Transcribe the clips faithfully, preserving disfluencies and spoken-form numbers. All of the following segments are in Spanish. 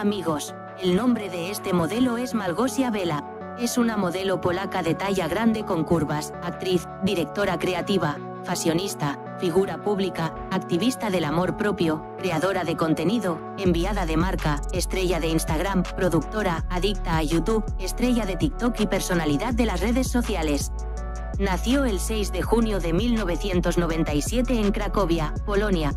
amigos. El nombre de este modelo es Malgosia Bela. Es una modelo polaca de talla grande con curvas, actriz, directora creativa, fashionista, figura pública, activista del amor propio, creadora de contenido, enviada de marca, estrella de Instagram, productora, adicta a YouTube, estrella de TikTok y personalidad de las redes sociales. Nació el seis de junio de mil novecientos noventa y siete en Cracovia, Polonia.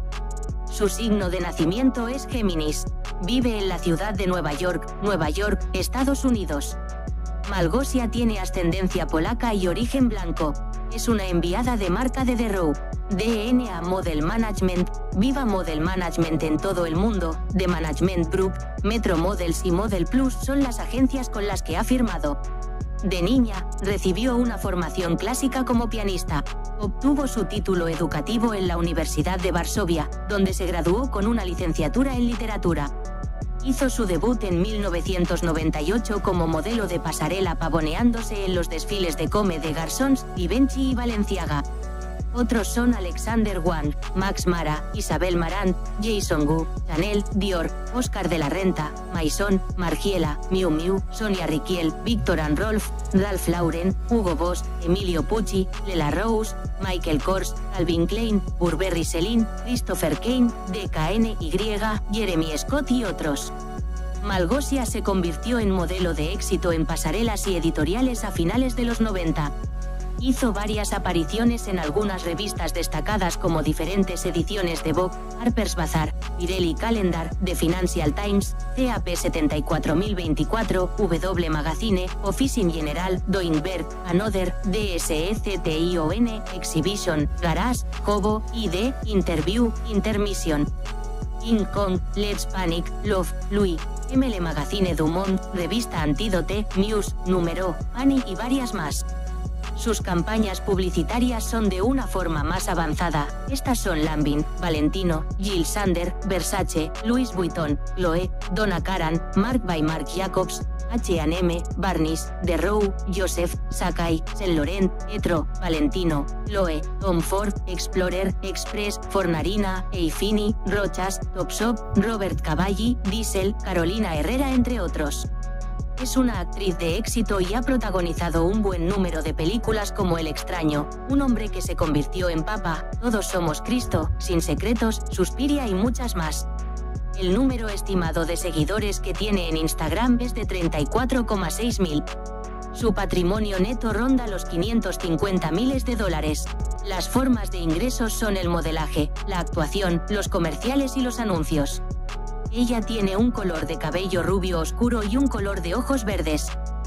Su signo de nacimiento es Géminis. Vive en la ciudad de Nueva York, Nueva York, Estados Unidos. Malgosia tiene ascendencia polaca y origen blanco. Es una enviada de marca de The Row, D N A Model Management, Viva Model Management en todo el mundo, The Management Group, Metro Models y Model Plus son las agencias con las que ha firmado. De niña, recibió una formación clásica como pianista. Obtuvo su título educativo en la Universidad de Varsovia, donde se graduó con una licenciatura en literatura. Hizo su debut en mil novecientos noventa y ocho como modelo de pasarela pavoneándose en los desfiles de Comme des Garçons, Givenchy y Balenciaga. Otros son Alexander Wang, Max Mara, Isabel Marant, Jason Wu, Chanel, Dior, Oscar de la Renta, Maison, Margiela, Miu Miu, Sonia Rykiel, Viktor and Rolf, Ralph Lauren, Hugo Boss, Emilio Pucci, Lela Rose, Michael Kors, Calvin Klein, Burberry Celine, Christopher Kane, D K N Y, Jeremy Scott y otros. Malgosia se convirtió en modelo de éxito en pasarelas y editoriales a finales de los noventa. Hizo varias apariciones en algunas revistas destacadas como diferentes ediciones de Vogue, Harper's Bazaar, Pirelli Calendar, The Financial Times, C A P setenta y cuatro mil veinticuatro, W Magazine, Office in General, Doingberg, Another, D S E C T I O N, Exhibition, Garage, Hobo, I D, Interview, Intermission, King Kong, Let's Panic, Love, Louis, M L Magazine du Monde, Revista Antídote, Muse, Número, Annie y varias más. Sus campañas publicitarias son de una forma más avanzada. Estas son Lanvin, Valentino, Jill Sander, Versace, Louis Vuitton, Chloé, Donna Karan, Marc by Marc Jacobs, H and M, Barneys, The Row, Joseph, Sacai, Saint Laurent, Etro, Valentino, Chloé, Tom Ford, Explorer, Express, Fornarina, Eifini, Rochas, Topshop, Robert Cavalli, Diesel, Carolina Herrera entre otros. Es una actriz de éxito y ha protagonizado un buen número de películas como El extraño, Un hombre que se convirtió en papa, Todos somos Cristo, Sin secretos, Suspiria y muchas más. El número estimado de seguidores que tiene en Instagram es de treinta y cuatro coma seis mil. Su patrimonio neto ronda los quinientos cincuenta miles de dólares. Las formas de ingresos son el modelaje, la actuación, los comerciales y los anuncios. Ella tiene un color de cabello rubio oscuro y un color de ojos verdes.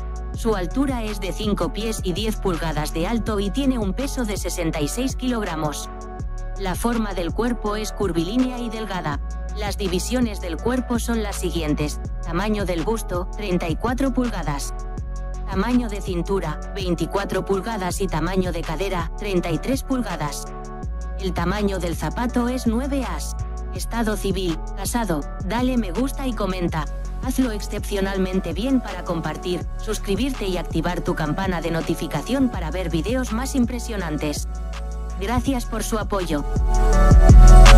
Su altura es de cinco pies y diez pulgadas de alto y tiene un peso de sesenta y seis kilogramos. La forma del cuerpo es curvilínea y delgada. Las divisiones del cuerpo son las siguientes: tamaño del busto, treinta y cuatro pulgadas. Tamaño de cintura, veinticuatro pulgadas y tamaño de cadera, treinta y tres pulgadas. El tamaño del zapato es nueve as. Estado civil, casado. Dale me gusta y comenta. Hazlo excepcionalmente bien para compartir, suscribirte y activar tu campana de notificación para ver videos más impresionantes. Gracias por su apoyo.